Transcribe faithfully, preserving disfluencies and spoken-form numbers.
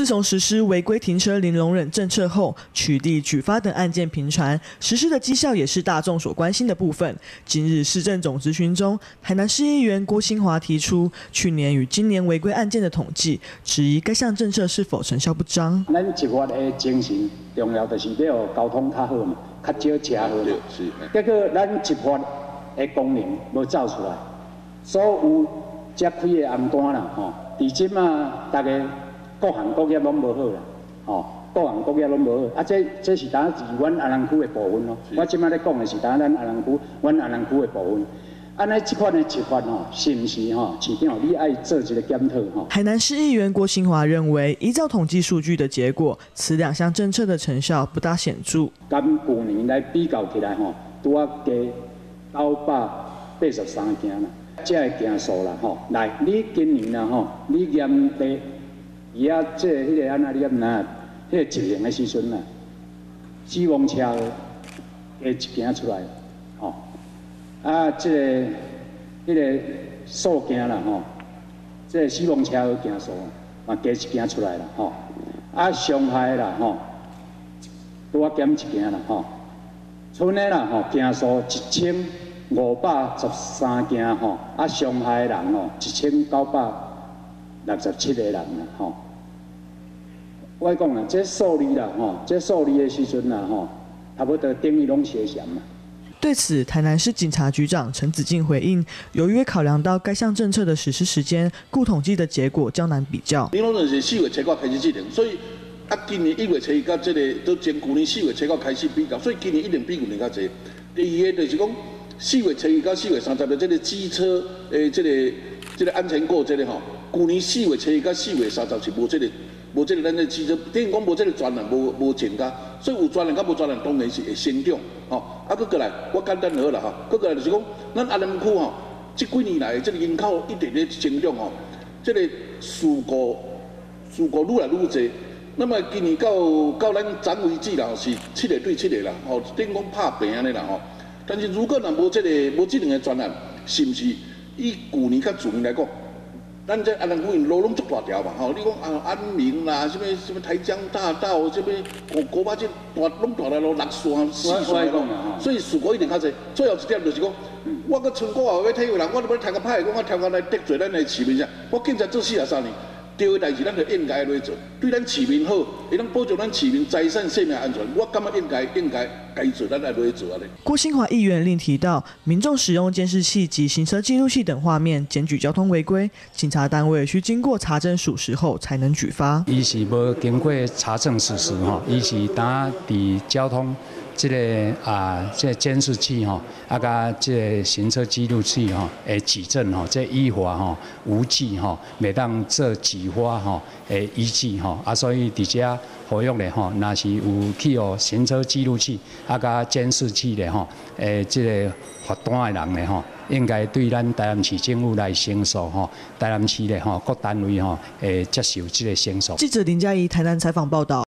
自从实施违规停车零容忍政策后，取缔举发等案件频传，实施的绩效也是大众所关心的部分。今日市政总咨询中，台南市议员郭新华提出，去年与今年违规案件的统计，质疑该项政策是否成效不彰。 咱执法的精神重要就是要交通较好嘛，较少车好嘛。结果咱执法的功能无走出来，所有遮开的暗单啦，吼，至今啊，大家各行各业拢无好啦，吼，各行各业拢无好。啊，这这是当是阮安南区的部分咯。我即摆咧讲的是当咱安南区，阮安南区的部分。 安尼这款的执法吼，是毋是吼？市长你爱做一个检讨吼。 台南市议员郭新华认为，依照统计数据的结果，此两项政策的成效不大显著。 跟去年来比较起来吼，拄啊加九百八十三件啦，这个件数啦吼。来，你今年啦吼，你验地，伊啊这迄个安那验呐，迄个执行的时阵啦，死亡车加一件出来，吼。 啊，这个、迄、个数件啦吼，这个死亡车祸件数嘛加一件出来啦吼，啊伤害啦吼，多减一件啦吼，剩的啦吼件数一千五百十三件吼，啊伤害人吼一千九百六十七个人啦吼。我讲啦，这数字啦吼，这数字的时阵啦吼，差不多等于拢相像嘛。 对此，台南市警察局长陈子敬回应，由于考量到该项政策的实施时间，故统计的结果较难比较。 零容忍是四月初九开始制定，所以啊，今年一月初一到这个都从去年四月初九开始比较，所以今年一定比去年较侪。第二个就是讲，四月初一到四月三十日这个机车诶，这个这个安全过这个吼，去年四月初一到四月三十是无这个。 无这个咱的机车，等于讲无这个专栏，无无增加，所以有专栏甲无专栏当然是会成长，吼。啊，佮过来，我简单好啦，吼。佮过来就是讲，咱安南区吼，这几年来这个人口一直咧成长吼，这个事故事故愈来愈侪。那么今年到到咱展为止啦，是七个对七个啦，吼，等于讲拍平安尼啦，吼。但是如果若无这个无这两个专栏，是毋是以去年甲前年来讲？ 咱这安南区路拢足大条嘛，吼！你讲啊安明啦，什么什么台江大道，什么国国八这大拢大条路六线、四线咯，所以事故一定较侪。最后一点就是讲，我个村我也要体会人，我都要听个歹，讲我听个来得罪咱的市民啥，我警察做四十三年，对的代志咱就应该来做，对咱市民好，会当保障咱市民财产性命安全，我感觉应该应该该做，咱来来做啊咧。 郭新华议员另提到，民众使用监视器及行车记录器等画面检举交通违规，警察单位需经过查证属实后才能举发。 伊是无经过查证属实吼，伊是当伫交通这个啊，这个监视器吼，啊甲这个行车记录器吼，诶举证吼，这依法吼无忌吼，每当做举发吼，诶依据吼，啊所以伫遮呼吁咧吼，若是有去哦行车记录器啊甲监视器咧吼，诶这个罚单的人咧吼，应该对咱台南市政府来申诉吼，台南市咧吼各单位吼，诶接受这个申诉。 记者林嘉怡台南采访报道。